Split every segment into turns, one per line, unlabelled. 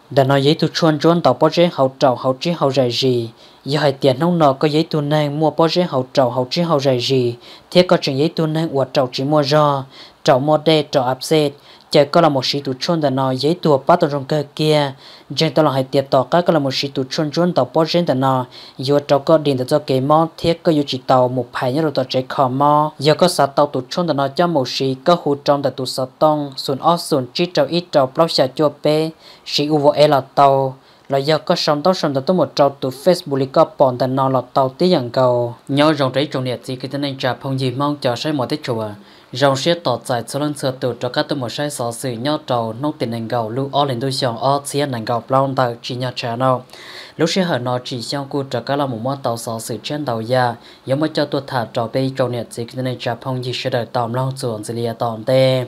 đã nói giấy tu chuan tàu bao chế hậu trầu hậu chí hậu rải gì giờ hai tiền nông nọ có giấy tu năng mua bao chế hậu trầu hậu chí hậu rải gì thế có chuyện giấy tu năng uất trầu chỉ mua do trầu mua đê trầu áp xếp chỉ có là một sĩ tu chuan đã nói giấy tu bắt đầu trong cơ kia trên tàu là hai tiền tàu cái là một sĩ tu chuan tàu bao chế đã nói giờ trầu có điện cho cái mò thiết có chỉ tàu một排nhớ tàu chạy khò mò giờ có sát tàu tu chuan đã nói cho một sĩ có hỗ trong tại tu sát tông xuân ót xuân chỉ trầu ít trầu bao xả chua bê sĩ u vô là tàu là do có sông tàu một trâu từ Facebook có bọn tận nó là tàu tí dạng cầu nhớ rong trái trồng nhiệt gì cái tên anh trả phong gì mong chờ sai một tết chùa rong xe tọt dài số lần sửa từ cho các tôi một sai sở sự nhớ trâu nông tiền anh cầu lưu ở lên đôi sòng ở xía anh cầu long tàu chỉ nhớ trả nào lúc xe hở nó chỉ xong cô cho các là một món tàu sở sự trên tàu ya giống như cho tôi thả trâu bay trồng nhiệt gì cái tên anh trả phong gì sẽ đợi tàu long chuẩn xử lý tàu tê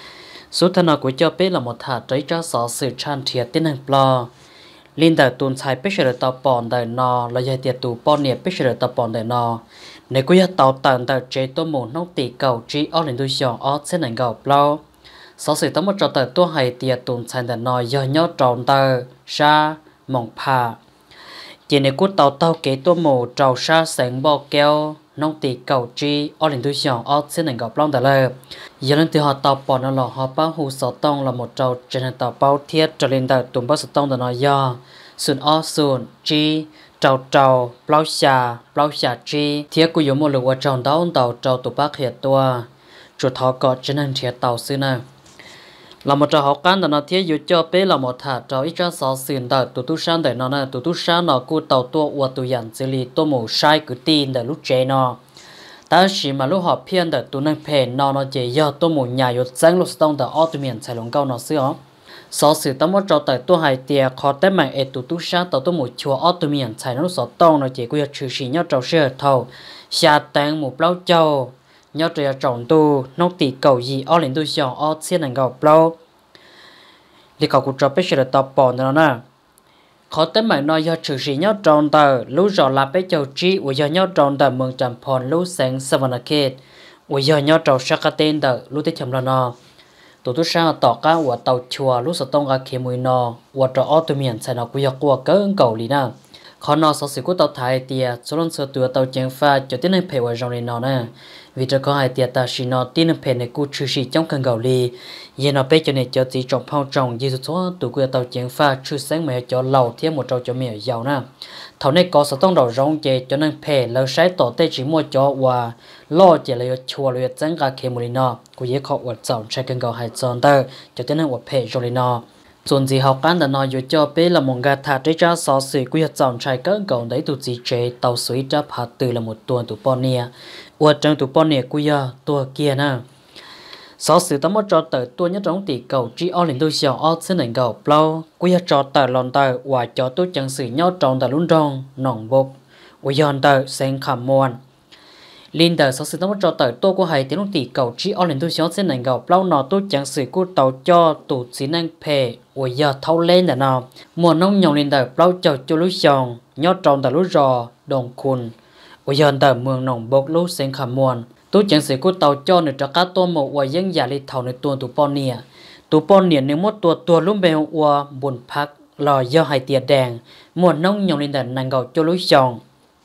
số thân nào của cho bé là một thả trái cho sở sự tràn thiệt tiến hành plo linh đạo tuần sai bé sẽ được tàu bòn đời nọ là giải tiệt tụ bòn nhiệt bé sẽ được tàu bòn đời nọ nếu có tàu tàn tàu chế tô mù nông tỷ cầu trí ở lên đôi sòng ở trên nền cầu plo sở sự tao một trò tàu tua hay tiệt tuần sai đời nọ do nhớ tròn tàu sa mỏng phà chỉ nếu có tàu kế tô mù trầu sa sánh bò keo nông tỷ cầu trí ở lên đôi sòng ở trên nền cầu plo đời lơ giờ lên từ họ tàu bòn nó là họ bao hồ sở tông là một trầu trên tàu bao thiết trở lên tàu tụm bao sở tông đời nọ do xuân o xuân chi trầu bao xà chi thiết của dùng một lượng tròn đau trầu tụ bác hiện tua chuột thọ cọ trên hành thiệt tàu xưa nè là một trò học cán nó thiết dụ cho bé là một thả trò ít cho sáu xuyên đời tụ tu sang đời nó nè tụ tu sang nó cu tàu tua uo tụ dàn xử lý tô mù sai cứ tin đời lúc trẻ nó ta chỉ mà lúc họ phiền đời tụ năng phê nó chỉ do tô mù nhà dụ sáng lúc tông đời ở tụ miền xài lồng cao nó xưa sở sự tao muốn cho tới tôi hay tiệt khó tới mạng ở tụ tu sa tao tôi một chùa ở tụ miền xài nó sở tông nó chỉ có trừ sĩ nhau trâu sữa thầu xa tang một bao châu nhau trâu trồng tu nông tỷ cầu gì ở lên tu sòng ở trên nền cầu bao đi cầu của trâu bé sữa tao bỏ nó nè khó tới mạng nó do trừ sĩ nhau trồng tờ lú rõ là bé châu chi của do nhau trồng tờ mường trầm phòn lú sáng Savannakhet của do nhau trâu Shakaten tờ lú tới chậm là nó tụi tôi sang tỏ cá của tàu chùa lúc sau tông ra khi mùi nọ của trò ô tô miền xài nó cũng có qua cỡ cầu lì nè khó nọ sau sự của tàu thái tiệt số lần sửa từ tàu chèn pha cho tiến hành phê vào trong này nọ nè vì cho có hai tiệt ta chỉ nọ tiến hành phê này cũng trừ sĩ trong cần cầu lì giờ nó bé cho này cho chỉ trồng phong trồng như số tụi của tàu chèn pha trừ sáng mẹ cho lầu thêm một trâu cho mẹ giàu nè thầu này có số tông đầu rong chè cho nên phê lỡ sái tỏ tê chỉ mua cho và lo chè lấy chùa lấy trắng ra khi mùi nọ của dễ khó vật chọn trái cần cầu hai chọn tơ cho tiến hành vật phê cho lấy nọส่วนgì học cán đã nói dù cho bé là một gà thả trái ra xó xì quy hoạch chọn trái cỡ cầu đấy tụt gì chế tàu suối chấp hạt từ là một tuần tụt bọn nè uất trong tụt bọn nè quy giờ tua kia nè xó xì tao mất cho tờ tua nhất trong tỷ cầu chỉ ở lên đôi xẻo ở trên nền cầu plau quy giờ cho tờ lon tờ và cho tôi chẳng xử nhau trong tờ lún trong nòng bột quy giờ tờ sen khảm muôn linh tờ sáu sự tao cho tờ tôi có hai tiếng lúc tỷ cầu chỉ ở lên tôi xóa trên nền cầu lâu nọ tôi chẳng xử cô tàu cho tụ xí năng phê ôi giờ thâu lên là nọ mùa nông nhồng linh tờ lâu cho lúa sòng nhót tròn tờ lúa rò đồng khôn ôi giờ tờ mường nòng bốc lúa sen khảm muôn tôi chẳng xử cô tàu cho nữa cho cá tôm một và dân già lịch thầu nữa tuần tụ pon nè nếu một tua lúc bèo và buồn phát lò do hai tiệt đèn mùa nông nhồng linh tờ nền cầu cho lúa sòng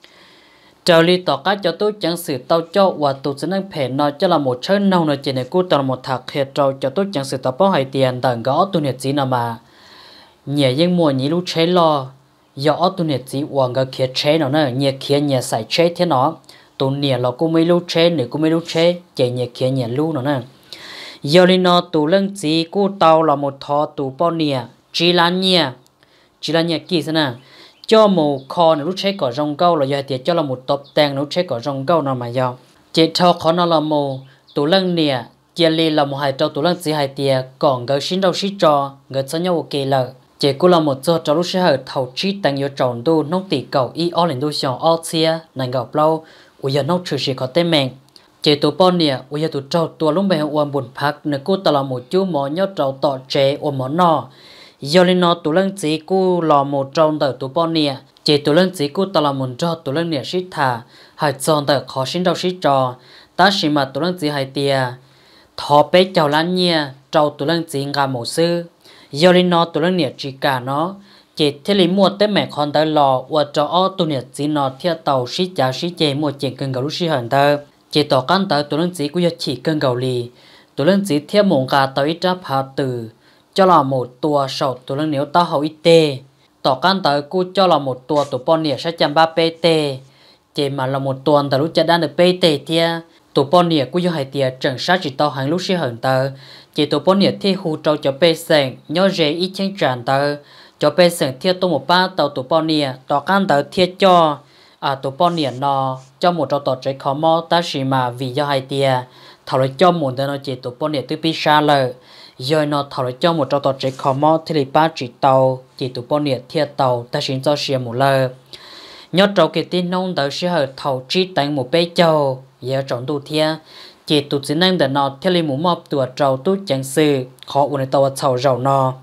trở li tỏ cá cho tôi chẳng xử tao cho và tụt sẽ năng phê nó cho là một chơi nâu nó chỉ này cô tao là một thạc hệ trâu cho tôi chẳng xử tao bao hai tiền tận gõ tôi nhiệt gì nào mà nhẹ dân mùa nhị lúc chế lo do tôi nhiệt gì hoàng cái kia chế nó nè nhẹ kia nhẹ xài chế thế nó tôi nhẹ là cô mấy lúc chế nữa cô mấy lúc chế chạy nhẹ kia nhẹ lu nó nè giờ li nó tụ lưng gì cô tao là một thọ tụ bao nhẹ chỉ là nhẹ kỳ thế nè cho một kho nó lúc chế cỏ rong câu là giờ thì cho là một tập tang lúc chế cỏ rong câu nào mà giờ chế thao khó nó là một tủ lăng nè chia li là một hai trâu tủ lăng chỉ hai tia còn cái xin đâu xin cho người cho nhau ok là chế cũng là một chỗ trâu lúc chế hơi thầu chi tăng nhiều tròn đu nông tỷ cầu y ở lên đu sòng ở xia này gặp lâu bây giờ nông trừ sĩ có tên mình chế tụ bao nè bây giờ tụ trâu tua lúc bên uốn buồn phát nếu cô ta là một chú mỏ nhớ trâu tọ chế uốn mỏ nọ giờ lên nó tụ lăng chỉ cô là một trâu tờ tụ bao nè chỉ tụ lăng chỉ cô ta là một trâu tụ lăng nè xít thà hai trâu tờ khó xin đâu xít trò ta chỉ mà tụ lăng chỉ hai tia thọ bé chào lan nhia trâu tụ lăng chỉ ngà một sư giờ lên nó tụi nó nhiệt chỉ cả nó chỉ thế lý mua tới mẹ con tới lò và cho ó tụi nhiệt chỉ nó theo tàu xí giá xí chế mua chuyện cần gạo lúc xí hẳn tơ chỉ tỏ căn tới tụi nó chỉ cũng chỉ cần gạo lì tụi nó chỉ theo mồm gà tới ít ra phá từ cho là một tua sầu tụi nó nếu tao hậu ít tê tỏ căn tới cô cho là một tua tụi bọn nhiệt sẽ chăm ba pt chỉ mà là một tuần tới lúcจะđang được pt thia tụi bọn nhiệt cũng hai tiệt chẳng sát chỉ tao hàng lúc xí hẳn tơ chỉ tụi bọn nhiệt thi hù trâu cho bê sèn nhớ rễ ít chân tràn tơ cho bê sèn thiết tô một ba tàu tụi bọn nhiệt tỏ căn tơ thiết cho tụi bọn nhiệt nó cho một trâu tỏ trái khó mò ta chỉ mà vì do hai tiệt thảo lại cho một tờ nó chỉ tụi bọn nhiệt từ pi xa lờ giờ nó thảo lại cho một trâu tỏ trái khó mò thì là ba chỉ tàu chỉ tụi bọn nhiệt thiết tàu ta chỉ cho xìa một lờ nhớ trâu cái tin nông tờ sẽ hợp thảo chi đánh một bê châu giờ chọn tụ thia chỉ tụ chỉ năng để nó theo lý muốn mọc tụ trâu tụ chẳng sự khó uốn tàu chảo rau nó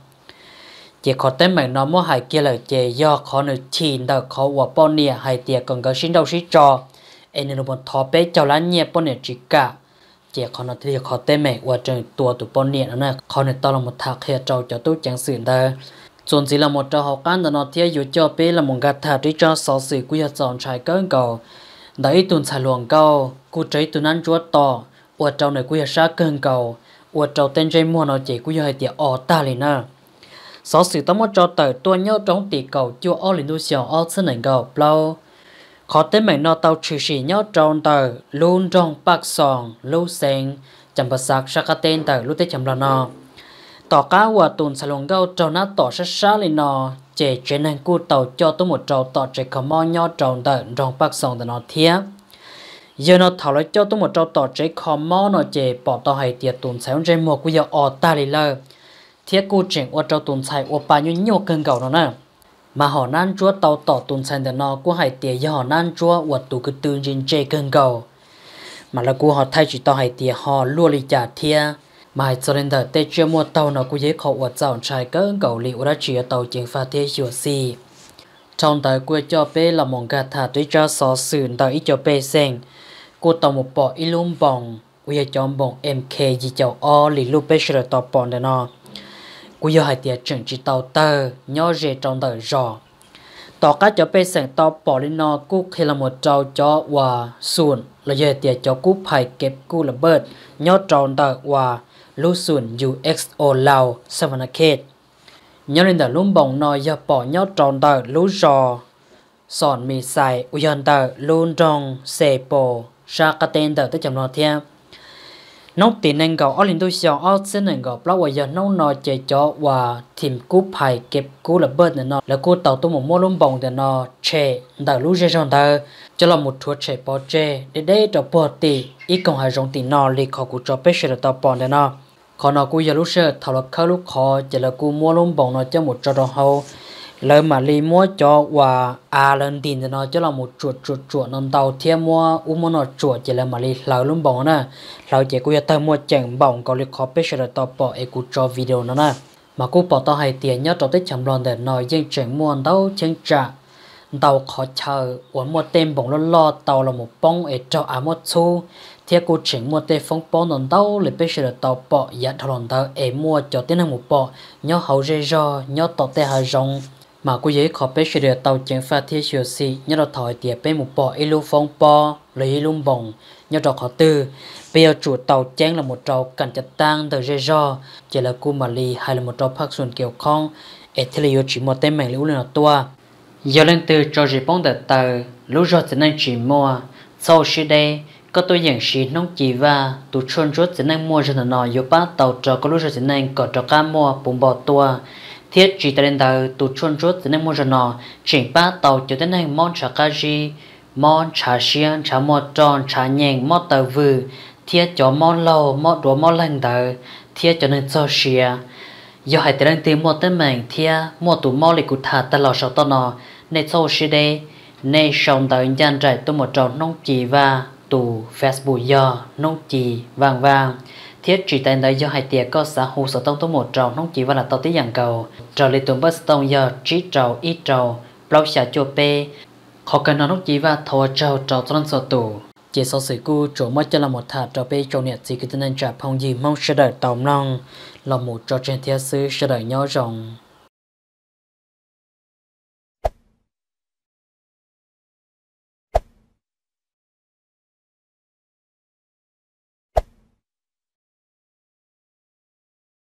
chỉ khó tên mày nó mua hải kia là chỉ do khó nữa chín đợt khó của bọn nè hải tiệt còn có xin đâu xí trò anh nên một thọ bé chảo lá nhẹ bọn nè chỉ cả chỉ khó nó thì khó tên mày của trường tua tụ bọn nè nó khó nữa tao là một thạc hệ trâu cho tụ chẳng sự đó chuẩn chỉ là một trò học ăn để nó theo dụ cho bé là một gạt thà để cho sáu sự quy hoạch chọn trái cơn cầu đấy tuần xài luồng cầu cô trái tuần ăn chúa to ở trong này quy hoạch sát cơn cầu ở trong tên dây mua nó chỉ quy hoạch tiệt ở ta liền nè sáu sự tao muốn cho tờ tôi nhớ trong tỷ cầu chưa ở liền đuôi xiao ở trên nền cầu lâu khó tên mày nó tao chỉ nhớ trong tờ luôn trong bạc sòng lưu sen chăm bát sạc sát tên tờ lúc tết chăm là nó tỏ cá và tuần xài luồng cầu trong nó tỏ sát sát liền nó chỉ trên nền cua tàu cho tôi một trâu tỏ chỉ có mò nhớ trong tờ trong bạc sòng để nó thiếp giờ nó thảo lại cho tôi một trâu tỏ chỉ có mò nó chỉ bỏ tao hay tiệt tuần xài trên một cái giờ ở ta liền lơ thiết cô chuyện ở trong tuần xài ở bao nhiêu nhiều cơn cầu nó nè mà họ nan chúa tàu tỏ tuần xài để nó cũng hay tiệt giờ họ nan chúa ở tụ cái tư trên chơi cơn cầu mà là cô họ thay chỉ tao hay tiệt họ luôn đi trả thia mà cho nên đợt tết chưa mua tàu nó cũng dễ khó ở dòng trái cơn cầu liệu đã chỉ ở tàu chuyện pha thế hiểu gì trong đời quê cho bé là một gạt thả để cho xó sườn đời ít cho bé sen cô tàu một bộ ilum bong quê cho bong mk gì cho o lì lúc bé sẽ tàu bong để nó cô giờ hai tiệt chuẩn chỉ tàu tơ nhớ về trong đời rõ tàu cá cho bé sen tàu bỏ lên nó cô khi là một trâu cho và sườn là giờ tiệt cho cú phải kẹp cú là bớt nhớ trong đời và lú sườn uxo lao savanaket nhớ lên đời lúm bông nói giờ bỏ nhớ tròn đời lú rò sòn mì xài uyan đời luôn trong xe bò sa cà tên đời tới chậm nó theo nóc tiền nên gạo ở lên tôi xào ở trên nên gạo bao giờ nấu nói chơi cho và tìm cú phải kẹp cú là bớt này nó là cú tàu tôi một mua lúm bông để nó chè đời lú rê tròn đời cho là một chuột chè bò chè để đây cho bò tì ít còn hai rong tì nó li khó cú cho bé sẽ được tàu bò để nó còn nó cú giờ lúc sơ thảo là khâu lúc khó chỉ là cú mua lúm bông nó cho một trò đồ hậu lời mà li mua cho và lần tiền thì nó cho là một chuột nó tàu thêm mua mua nó chuột chỉ là mà li lời lúm bông nè lời chỉ cú giờ tao mua chẳng bông có li khó bé sẽ được tàu bò cú cho video nó nè mà cú bỏ tao hay tiền nhớ trong tết chậm lon để nói dân chẳng mua đâu chẳng trả tàu khó chờ uống một tên bông lo tàu là một bông ở cho một xu theo cô chỉnh một tên phong bó nón tàu lấy bây giờ tàu bỏ giá thằng tàu em mua cho tên hàng một bỏ nhớ hậu dây do nhớ tàu tên hai rong mà cô giấy khó bây giờ tàu chỉnh pha thiết chiều xì nhớ đào thỏi tiệt bên một bỏ ilu phong bó lấy lung bông nhớ đào khó tư bây giờ chủ tàu chén là một trâu cần chặt tăng từ dây do chỉ là cô mà lì hay là một trâu phát xuân kiểu không ở thế là chỉ một tên mèn lũ lên tua giờ lên từ cho chỉ bóng tờ tờ lũ rồi chỉ nên chỉ mua sau khi đây có tôi nhận sĩ nông chỉ và tụ chuyên rốt chỉ nên mua cho nó yếu ba tàu cho có lúc chỉ nên có cho cá mua bùng bò tua thiết chỉ tên tàu tụ chuyên rốt chỉ nên mua cho nó chỉnh ba tàu cho tên nên món chả cá gì món chả xiên chả mò tròn chả nhện mò tàu vừ thiết cho món lâu mò đũa mò lành tàu thiết cho nên cho xìa giờ hai tên tìm mua tên mình thiết mua tụ mò lịch cụ thà ta lò sầu to nó nên sau khi đây nên xong tàu nhân trải tôi một trò nông chỉ và tụ Facebook giờ nông chỉ vàng thiết chỉ tên đấy do hai tiệt có xã hội sở tông tôi một trò nông chỉ và là tàu tí dạng cầu trò lấy tụm bớt tông giờ chỉ trò ít trò bao xả chua pe khó cần nông chỉ và thua trò trong sở tụ chỉ sau sự cú chỗ mất cho là một thà trò pe trò nhiệt gì cái tên trả phong gì mong sẽ đợi tàu nông là một trò chuyện thiệt sự sẽ đợi nhau rồng